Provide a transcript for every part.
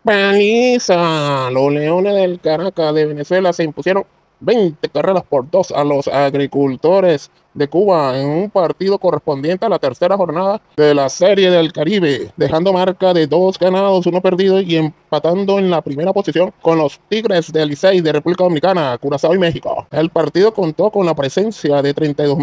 Paliza. Los Leones del Caracas de Venezuela se impusieron 20 carreras por 2 a los Agricultores de Cuba en un partido correspondiente a la tercera jornada de la Serie del Caribe, dejando marca de 2 ganados, 1 perdido y empatando en la primera posición con los Tigres del Licey de República Dominicana, Curazao y México. El partido contó con la presencia de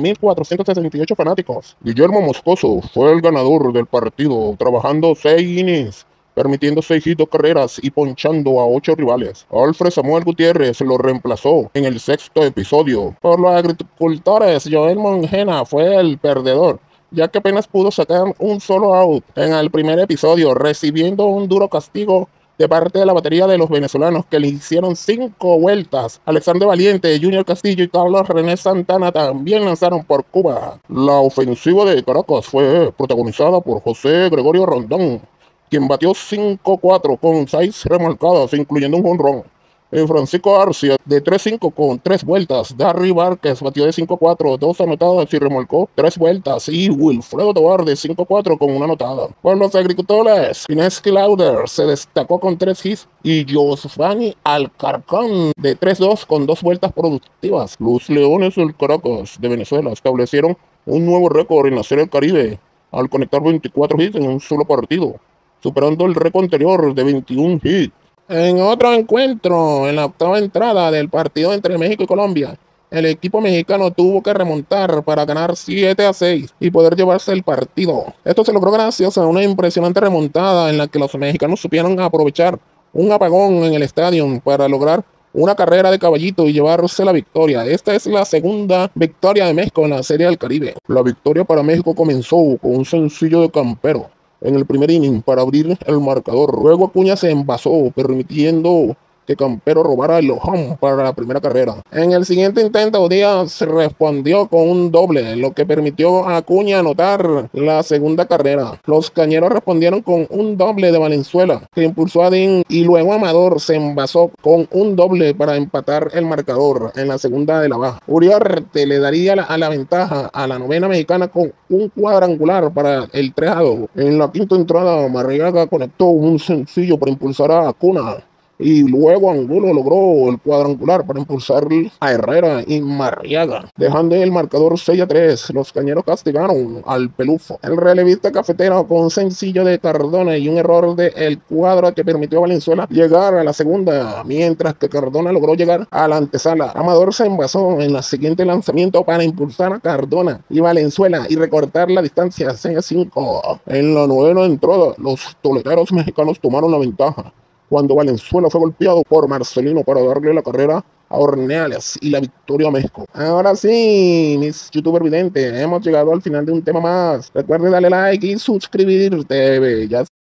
32.468 fanáticos. Guillermo Moscoso fue el ganador del partido, trabajando 6 innings, permitiendo 6 hits, 2 carreras y ponchando a 8 rivales. Alfred Samuel Gutiérrez lo reemplazó en el 6º episodio. Por los Agricultores, Joel Monjena fue el perdedor, ya que apenas pudo sacar un solo out en el primer episodio, recibiendo un duro castigo de parte de la batería de los venezolanos, que le hicieron 5 vueltas. Alexander Valiente, Junior Castillo y Carlos René Santana también lanzaron por Cuba. La ofensiva de Caracas fue protagonizada por José Gregorio Rondón, quien batió 5-4 con 6 remolcadas, incluyendo un jonrón. Francisco Arcia de 3-5 con 3 vueltas. Darry Várquez batió de 5-4, 2 anotadas y remolcó 3 vueltas. Y Wilfredo Tovar de 5-4 con 1 anotada. Por los Agricultores, Pineski Lauder se destacó con 3 hits y Josvani Alcarcón de 3-2 con 2 vueltas productivas. Los Leones del Caracas de Venezuela establecieron un nuevo récord en la Serie del Caribe al conectar 24 hits en un solo partido, superando el récord anterior de 21 hits. En otro encuentro, en la octava entrada del partido entre México y Colombia, el equipo mexicano tuvo que remontar para ganar 7-6 y poder llevarse el partido. Esto se logró gracias a una impresionante remontada en la que los mexicanos supieron aprovechar un apagón en el estadio para lograr una carrera de caballito y llevarse la victoria. Esta es la segunda victoria de México en la Serie del Caribe. La victoria para México comenzó con un sencillo de Campero en el primer inning para abrir el marcador. Luego Acuña se envasó, permitiendo que Campero robara el home para la primera carrera. En el siguiente intento, Díaz respondió con un doble, lo que permitió a Acuña anotar la segunda carrera. Los Cañeros respondieron con un doble de Valenzuela, que impulsó a Dean, y luego Amador se envasó con un doble para empatar el marcador en la segunda de la baja. Uriarte le daría la ventaja a la novena mexicana con un cuadrangular para el 3-2. En la quinta entrada, Marriaga conectó un sencillo para impulsar a Acuna, y luego Angulo logró el cuadrangular para impulsar a Herrera y Marriaga, dejando el marcador 6-3. Los Cañeros castigaron al Pelufo. El relevista cafetero con un sencillo de Cardona y un error del cuadro que permitió a Valenzuela llegar a la segunda, mientras que Cardona logró llegar a la antesala. Amador se envasó en el siguiente lanzamiento para impulsar a Cardona y Valenzuela y recortar la distancia 6-5. En la novena entrada, los toleteros mexicanos tomaron la ventaja cuando Valenzuela fue golpeado por Marcelino para darle la carrera a Ornelas y la victoria a México. Ahora sí, mis youtubers videntes, hemos llegado al final de un tema más. Recuerden darle like y suscribirte, ya